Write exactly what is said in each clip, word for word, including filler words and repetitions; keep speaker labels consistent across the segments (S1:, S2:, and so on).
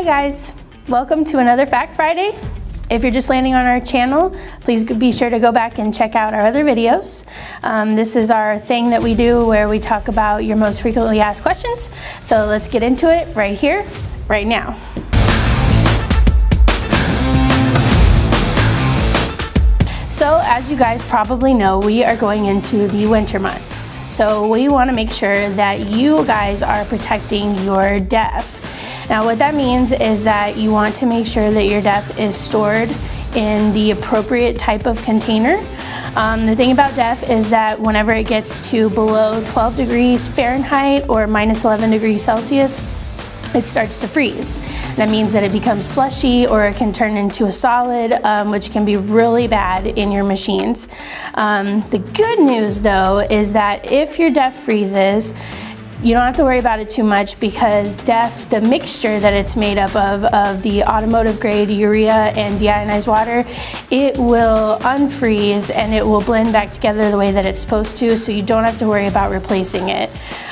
S1: Hi guys, welcome to another Fact Friday. If you're just landing on our channel, please be sure to go back and check out our other videos. Um, this is our thing that we do where we talk about your most frequently asked questions. So let's get into it right here, right now. So as you guys probably know, we are going into the winter months. So we want to make sure that you guys are protecting your def. Now what that means is that you want to make sure that your def is stored in the appropriate type of container. Um, the thing about def is that whenever it gets to below twelve degrees Fahrenheit or minus eleven degrees Celsius, it starts to freeze. That means that it becomes slushy or it can turn into a solid, um, which can be really bad in your machines. Um, the good news though is that if your def freezes, you don't have to worry about it too much because def, the mixture that it's made up of, of the automotive grade urea and deionized water, it will unfreeze and it will blend back together the way that it's supposed to, so you don't have to worry about replacing it.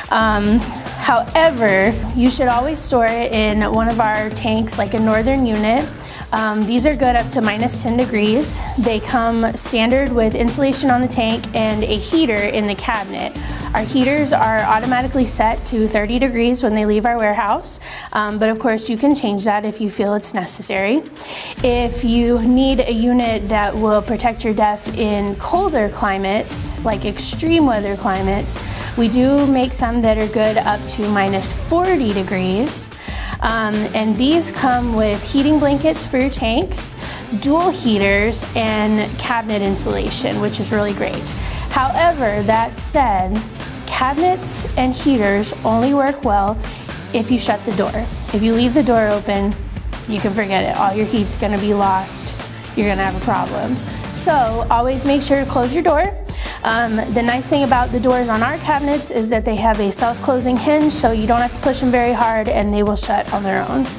S1: Um, however, you should always store it in one of our tanks, like a northern unit. Um, these are good up to minus ten degrees. They come standard with insulation on the tank and a heater in the cabinet. Our heaters are automatically set to thirty degrees when they leave our warehouse, um, but of course you can change that if you feel it's necessary. If you need a unit that will protect your def in colder climates, like extreme weather climates, we do make some that are good up to minus forty degrees. Um, and these come with heating blankets for your tanks, dual heaters, and cabinet insulation, which is really great. However, that said, cabinets and heaters only work well if you shut the door. If you leave the door open, you can forget it. All your heat's gonna be lost. You're gonna have a problem. So always make sure to close your door. Um, the nice thing about the doors on our cabinets is that they have a self-closing hinge, so you don't have to push them very hard and they will shut on their own.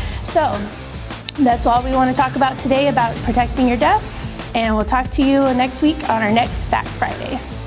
S1: So that's all we want to talk about today about protecting your def, and we'll talk to you next week on our next Fact Friday.